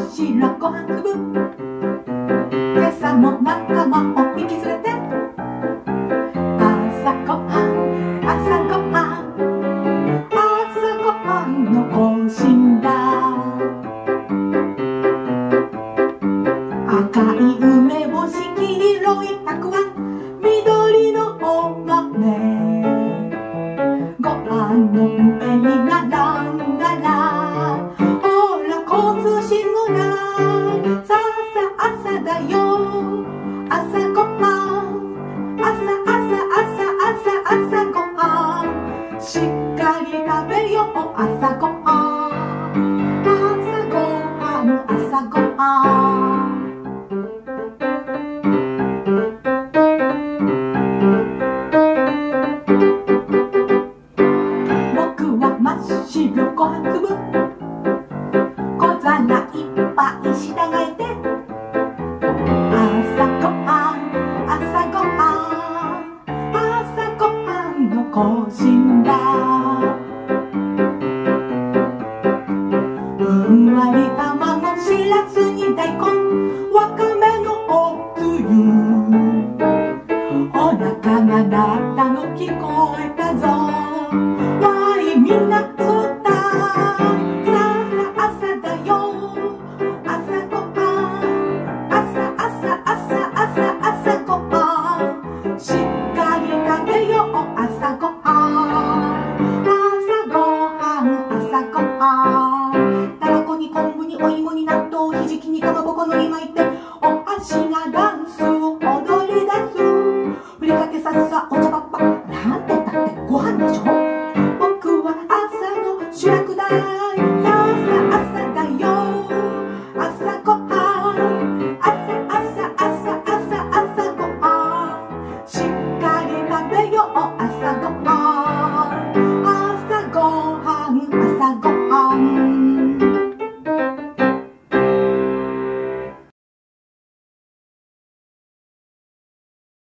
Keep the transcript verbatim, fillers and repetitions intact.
白ご飯粒。今朝も仲間を引き連れて朝ごはん、朝ごはん、朝ごはんの行進だ。赤い梅干し、黄色いたくあん、緑のお豆、ご飯の上に並んだら、ほら交通信号だ。さあさあ朝だよ、朝ごはん、朝朝朝朝朝ごはん、しっかり食べよう朝ごはん、朝ごはん、朝ごはん。白ご飯粒、小皿いっぱい従えて朝ごはん、朝ごはん、朝ごはんの行進だ。ふんわり卵、しらすに大根、わかめのおつゆ、お腹が鳴ったの聞こえたぞ。わーいみんなたらこに昆布にお芋に納豆ひじきにかまぼこのり巻いてお箸が